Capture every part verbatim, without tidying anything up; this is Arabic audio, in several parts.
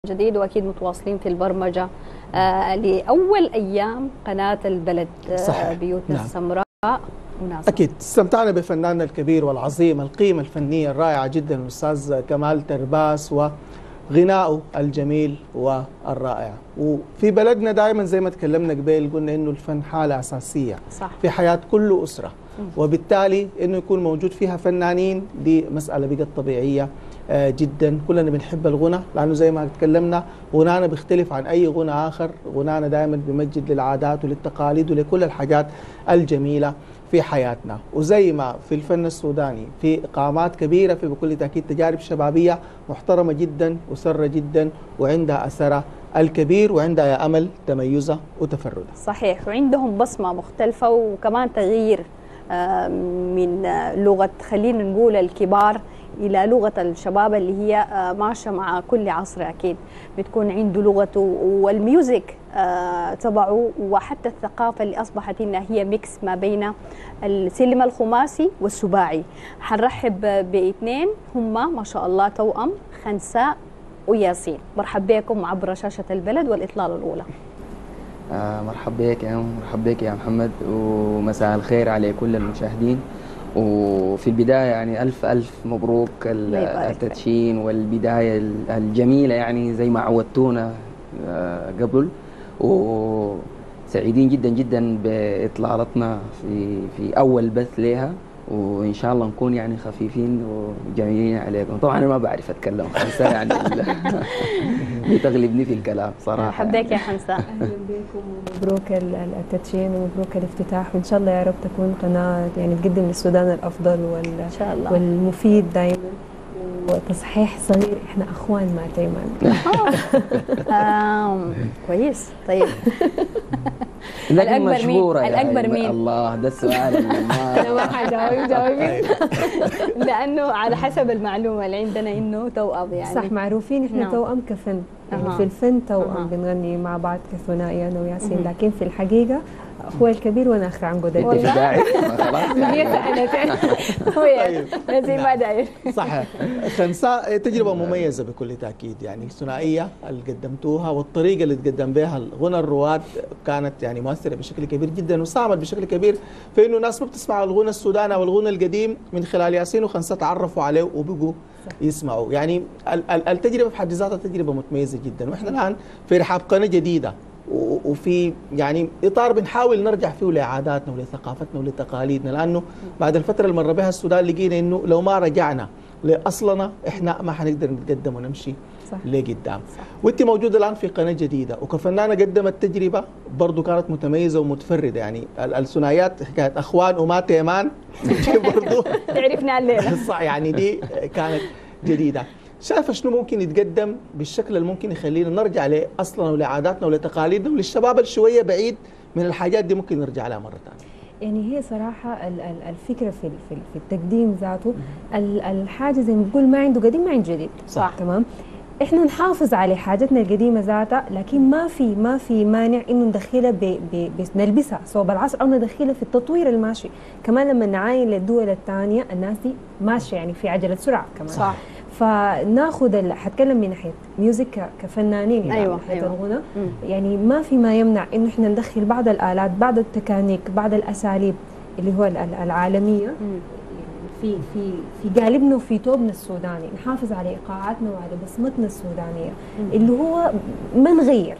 جديد واكيد متواصلين في البرمجه آه لاول ايام قناه البلد آه بيوتنا نعم. السمراء مناسبة. اكيد استمتعنا بفناننا الكبير والعظيم القيمه الفنيه الرائعه جدا الاستاذ كمال ترباس وغنائه الجميل والرائع. وفي بلدنا دائما زي ما تكلمنا قبل قلنا انه الفن حاله اساسيه صح. في حياه كل اسره، وبالتالي انه يكون موجود فيها فنانين دي مساله بقت طبيعيه جدا. كلنا بنحب الغنى لانه زي ما تكلمنا غنانا بيختلف عن اي غنى اخر، غنانا دائما بيمجد للعادات وللتقاليد ولكل الحاجات الجميله في حياتنا. وزي ما في الفن السوداني في قامات كبيره في بكل تاكيد تجارب شبابيه محترمه جدا وسره جدا وعندها اثرها الكبير وعندها يا امل تميزها وتفردها. صحيح، وعندهم بصمه مختلفه وكمان تغيير من لغه خلينا نقول الكبار إلى لغة الشباب اللي هي ماشية مع كل عصر. أكيد بتكون عنده لغته والميوزك تبعه وحتى الثقافة اللي أصبحت إنها هي ميكس ما بين السلم الخماسي والسباعي. حنرحب باثنين هم ما شاء الله توأم، خنساء وياسين. مرحب بكم عبر شاشة البلد والإطلالة الأولى. آه مرحبا بك يا مرحبا بك يا محمد، ومساء الخير على كل المشاهدين. وفي البداية يعني ألف ألف مبروك التدشين والبداية الجميلة يعني زي ما عودتونا قبل، وسعيدين جدا جدا بإطلالتنا في في أول بث لها، وإن شاء الله نكون يعني خفيفين وجميلين عليكم. طبعا أنا ما بعرف أتكلم خمسة يعني بتغلبني في الكلام صراحة. حبيك يا خمسة. أهلا بكم ومبروك التدشين ومبروك الافتتاح، وإن شاء الله يا رب تكون قناة يعني تقدم للسودان الأفضل وال إن شاء الله والمفيد دائما. وتصحيح صغير، احنا اخوان مع تيمان. آه كويس. طيب الأكبر مين؟ الأكبر مين؟ الله ده السؤال. أنا ما حجاوب جاوبي لأنه على حسب المعلومة اللي عندنا إنه توأم يعني. صح، معروفين احنا نعم. توأم كفن يعني أه. في الفن توأم أه. بنغني مع بعض كثنائي أنا وياسين، لكن في الحقيقة هو الكبير وانا اخر عن قدر. والله خلاص هي سألت هو زي ما داير. صح. خنساء تجربه مميزه بكل تاكيد، يعني الثنائيه اللي قدمتوها والطريقه اللي تقدم بها الغنى الرواد كانت يعني مؤثره بشكل كبير جدا، وساهمت بشكل كبير في انه الناس ما بتسمع الغنى السوداني او الغنى القديم من خلال ياسين وخنساء تعرفوا عليه وبقوا يسمعوا. يعني التجربه في حد ذاتها تجربه متميزه جدا، واحنا الان في رحاب قناه جديده وفي يعني اطار بنحاول نرجع فيه لعاداتنا ولثقافتنا ولتقاليدنا، لانه بعد الفتره اللي مر بها السودان لقينا انه لو ما رجعنا لاصلنا احنا ما حنقدر نتقدم ونمشي لقدام. وانت موجوده الان في قناه جديده وكفنانه قدمت تجربه برضه كانت متميزه ومتفرده، يعني الثنائيات حكايه اخوان وما تيمان برضه تعرفنا الليله صح، يعني دي كانت جديده. شايفه شنو ممكن يتقدم بالشكل اللي ممكن يخلينا نرجع لاصلنا ولعاداتنا ولتقاليدنا وللشباب اللي شويه بعيد من الحاجات دي ممكن نرجع لها مره ثانيه؟ يعني هي صراحه الفكره في في التقديم ذاته، الحاجه زي ما بقول ما عنده قديم ما عنده جديد. صح تمام. احنا نحافظ على حاجتنا القديمه ذاتها، لكن ما في ما في مانع انه ندخلها نلبسها صوب العصر او ندخلها في التطوير الماشي. كمان لما نعاين للدول الثانيه الناس دي ماشيه يعني في عجله سرعه كمان. صح. فناخذ حتكلم من ناحيه ميوزك كفنانين يعني أيوة من ناحيه أيوة. الغنى، يعني ما في ما يمنع انه احنا ندخل بعض الالات بعض التكانيك بعض الاساليب اللي هو العالميه مم. في في في قالبنا وفي توبنا السوداني، نحافظ على ايقاعاتنا وعلى بصمتنا السودانيه مم. اللي هو ما نغير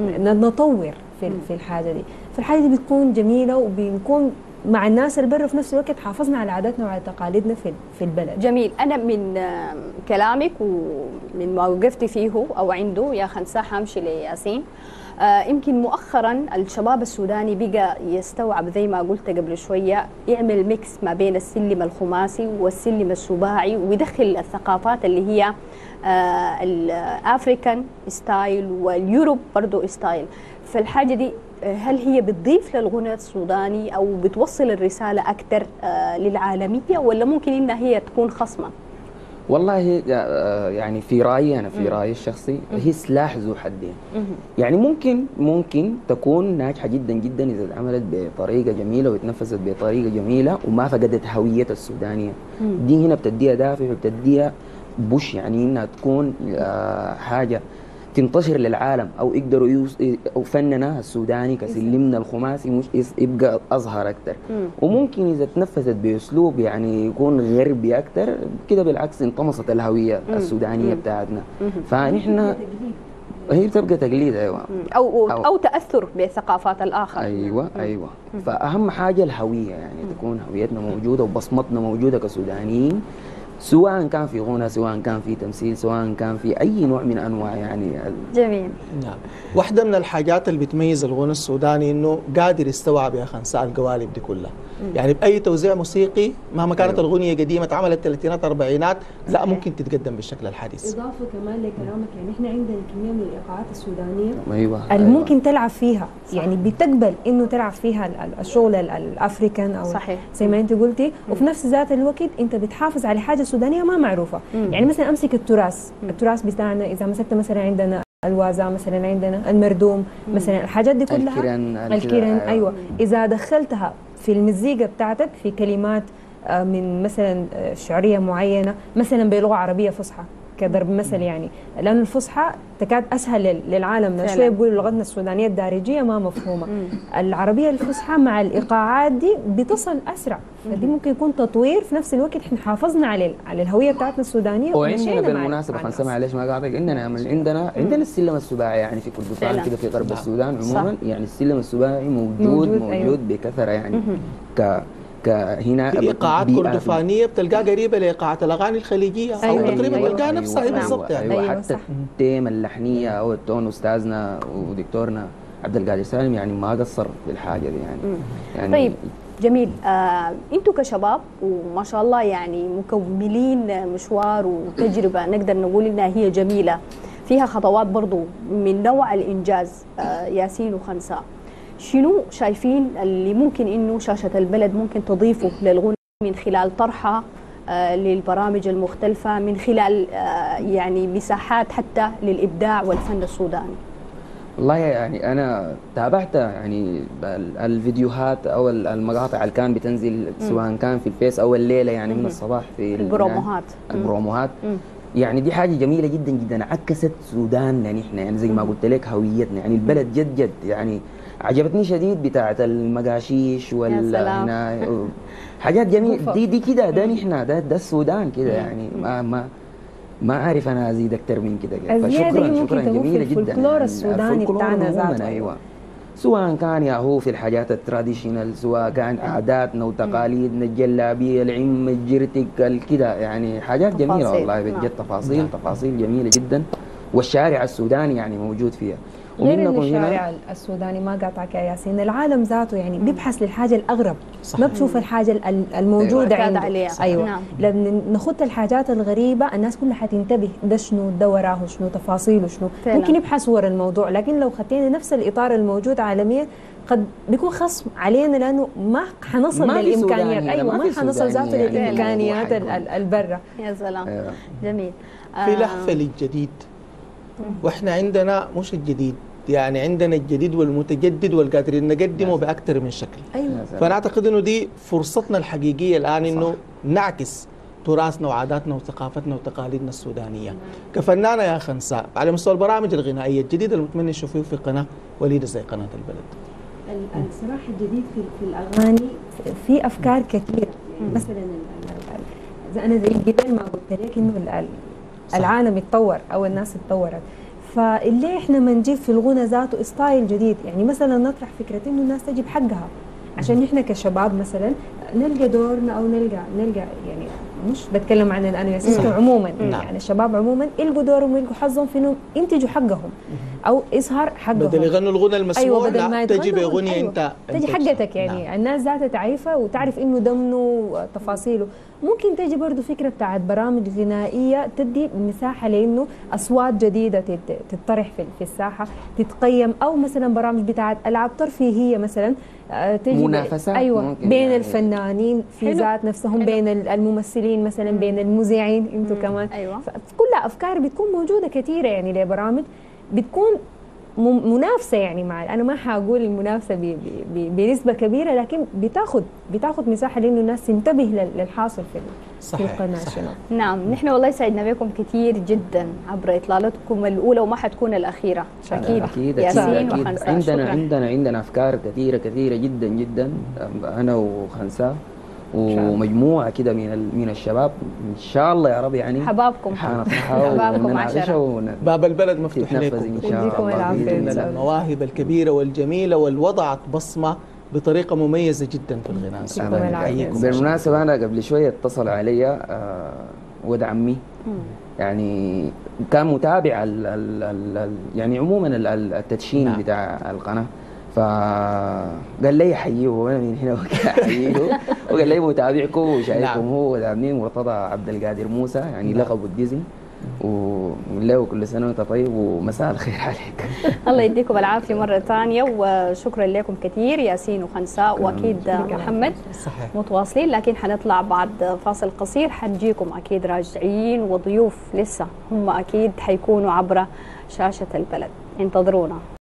نطور في في الحاجه دي. فالحاجه دي بتكون جميله وبنكون مع الناس اللي برا في نفس الوقت حافظنا على عاداتنا وعلى تقاليدنا في في البلد. جميل. انا من كلامك ومن ما وقفتي فيه او عنده يا خنساء حامشي لياسين، آه يمكن مؤخرا الشباب السوداني بقى يستوعب زي ما قلت قبل شويه، يعمل ميكس ما بين السلم الخماسي والسلم السباعي ويدخل الثقافات اللي هي آه الافريكان ستايل واليوروب برضه ستايل. فالحاجه دي هل هي بتضيف للغنى السوداني او بتوصل الرساله اكثر آه للعالميه، ولا ممكن انها هي تكون خصمه؟ والله يعني في رايي انا في رايي الشخصي هي سلاح ذو حدين. يعني ممكن ممكن تكون ناجحه جدا جدا اذا اتعملت بطريقه جميله واتنفذت بطريقه جميله وما فقدت هويه السودانيه. دي هنا بتديها دافع وبتديها بوش، يعني انها تكون حاجه تنتشر للعالم او يقدروا يوص... او فننا السوداني كسلمنا الخماسي مش يبقى اظهر اكثر. وممكن اذا تنفذت باسلوب يعني يكون غربي اكثر كده بالعكس انطمست الهويه السودانيه بتاعتنا. فنحن هي بتبقى تقليد. ايوه او او, أو تاثر بثقافات الاخر. ايوه ايوه. فاهم حاجه الهويه يعني تكون هويتنا موجوده وبصمتنا موجوده كسودانيين، سواء كان في غنى، سواء كان في تمثيل، سواء كان في اي نوع من انواع يعني. جميل. نعم. واحده من الحاجات اللي بتميز الغنى السوداني انه قادر يستوعب يا خنساء القوالب دي كلها. مم. يعني باي توزيع موسيقي مهما كانت أيوة. الغنيه قديمه اتعملت ثلاثينات اربعينات لا صحيح. ممكن تتقدم بالشكل الحديث. اضافه كمان لكلامك يعني احنا عندنا كميه من الايقاعات السودانيه ايوه اللي ممكن أيوة. تلعب فيها صح. يعني بتقبل انه تلعب فيها الشغل الافريكان او صحيح. زي ما انت قلتي. مم. وفي نفس ذات الوقت انت بتحافظ على حاجه سودانيه ما معروفه. مم. يعني مثلا امسك التراث، مم. التراث بتاعنا اذا مسكت مثلا عندنا الوازا، مثلا عندنا المردوم، مم. مثلا الحاجات دي كلها الكيران الكيران ايوه, أيوة. اذا دخلتها في المزيكا بتاعتك في كلمات من مثلا شعريه معينه مثلا بلغه عربيه فصحى كضرب مثل يعني، لأن الفصحى تكاد أسهل للعالم شوية بيقولوا لغتنا السودانية الدارجية ما مفهومة. مم. العربية الفصحى مع الإيقاعات دي بتصل أسرع، فدي ممكن يكون تطوير في نفس الوقت احنا حافظنا على على الهوية بتاعتنا السودانية. وعندنا بالمناسبة خلينا معلش ما قاطعك، عندنا عندنا عندنا السلم السباعي يعني في كردفان كده في غرب السودان عموما، يعني السلم السباعي موجود موجود, موجود أيوه. بكثرة يعني. مم. ك هنا ايقاعات كردفانيه بتلقاها قريبه لايقاعات الاغاني الخليجيه او أيوة تقريبا أيوة تلقاها أيوة نفسها أيوة بالضبط يعني. أيوة أيوة حتى التيمه اللحنيه او التون استاذنا ودكتورنا عبد القادر سالم يعني ما قصر في الحاجه دي يعني, يعني طيب جميل. آه، انتم كشباب وما شاء الله يعني مكملين مشوار وتجربه نقدر نقول انها هي جميله فيها خطوات برضو من نوع الانجاز. آه، ياسين وخنساء شنو شايفين اللي ممكن انه شاشة البلد ممكن تضيفه للغنى من خلال طرحها آه للبرامج المختلفة، من خلال آه يعني مساحات حتى للإبداع والفن السوداني؟ والله يعني أنا تابعت يعني الفيديوهات أو المقاطع اللي كان بتنزل سواء كان في الفيس أو الليلة يعني من الصباح في البروموهات البروموهات يعني دي حاجة جميلة جدا جدا عكست سودان يعني احنا يعني زي ما قلت لك هويتنا يعني البلد جد جد يعني عجبتني شديد بتاعة المقاشيش وال حاجات جميلة دي دي كده ده نحن ده ده السودان كده يعني ما ما ما اعرف انا ازيد اكثر من كده. فشكرا شكرا جميله جدا. الفولكلور السوداني بتاعنا ذاته ايوه سواء كان يا هو في الحاجات التراديشنال، سواء كان عاداتنا وتقاليدنا الجلابيه العم الجرتك كده يعني حاجات جميله والله بجد تفاصيل تفاصيل جميله جدا والشارع السوداني يعني موجود فيها. غير ان الشارع السوداني ما قاطعك يا ياسين، العالم ذاته يعني بيبحث للحاجه الاغرب صح. ما بشوف الحاجه الموجوده أيوة. عنده عليها. ايوه نعم. لما نخط الحاجات الغريبه الناس كلها حتنتبه ده شنو ده وراه شنو تفاصيله شنو فعلا. ممكن يبحث ورا الموضوع، لكن لو خطينا نفس الاطار الموجود عالميا قد بيكون خصم علينا لانه ما حنصل للامكانيات. ايوه ما حنصل ذاته يعني للامكانيات البرة. يا سلام أيوة. جميل. في لهفه للجديد واحنا عندنا مش الجديد يعني عندنا الجديد والمتجدد والقادرين نقدمه باكثر من شكل. ايوه فانا اعتقد انه دي فرصتنا الحقيقيه الان انه نعكس تراثنا وعاداتنا وثقافتنا وتقاليدنا السودانيه. كفنانه يا خنساء على مستوى البرامج الغنائيه الجديده اللي متمنى نشوفه في قناه وليده زي قناه البلد. الصراحه الجديد في في الاغاني في افكار كثيره يعني مثلا انا زي قبل ما قلت لك انه العالم اتطور او الناس اتطورت، فاللي احنا ما نجيب في الغنى ذاته ستايل جديد يعني مثلا نطرح فكره انه الناس تجيب حقها عشان احنا كشباب مثلا نلقى دورنا او نلقى نلقى يعني مش بتكلم عن انا ياسين عموما يعني الشباب عموما يلقوا دورهم ويلقوا حظهم في انهم ينتجوا حقهم او اظهار حقهم بدل يغنوا الغنى المسموع. أيوة بدل ما تجي باغنيه أيوة انت تجي حقتك يعني نعم. الناس ذاتها تعرفها وتعرف انه ضمنه تفاصيله. ممكن تجي برضه فكره بتاعت برامج غنائيه تدي مساحه لانه اصوات جديده تطرح في في الساحه تتقيم، او مثلا برامج بتاعت العاب ترفيهيه مثلا تجي منافسات ايوه بين يعني الفنانين في ذات نفسهم حلو. بين الممثلين مثلا مم. بين المذيعين انتم كمان أيوة. كلها افكار بتكون موجوده كثيره يعني لبرامج بتكون منافسه يعني مع، انا ما حاقول المنافسه ب- ب- ب- بنسبه كبيره، لكن بتاخذ بتاخذ مساحه لانه الناس تنتبه لل- للحاصل في ال- في صحيح القناه صحيح. شنو. نعم، نحن والله سعدنا بكم كثير جدا عبر اطلالتكم الاولى وما حتكون الاخيره. اكيد اكيد ياسين اكيد, أكيد. وخنساء، عندنا شكراً. عندنا عندنا افكار كثيره كثيره جدا جدا، انا وخنساء ومجموعه كده من ال- من الشباب ان شاء الله يا رب يعني حبابكم حنطرحها حبابكم ونناقشها عشرة. ون- باب البلد مفتوح تتنفذ لكم. ان شاء يديكم الله العافية. بإذن من الله. المواهب الكبيرة والجميلة والوضعت بصمة بطريقة مميزة جدا في الغناء يديكم السوداني. العافية. نحييكم. بالمناسبة أنا قبل شوية اتصل علي آه، ولد عمي، يعني كان متابع ال ال ال ال يعني عموما ال- ال- التدشين نعم. بتاع القناة، فقال لي حييه وانا من هنا احييه، وقال لي متابعكم وشايفكم نعم. هو ولد عمي مرتضى عبد القادر موسى، يعني نعم. لقبه الديزني، ونقول له كل سنة وأنت طيب ومساء الخير عليك. الله يديكم العافيه مره ثانيه، وشكرا لكم كثير ياسين وخنساء واكيد محمد. صحيح. متواصلين، لكن حنطلع بعد فاصل قصير، حنجيكم اكيد راجعين وضيوف لسه هم اكيد حيكونوا عبر شاشه البلد. انتظرونا.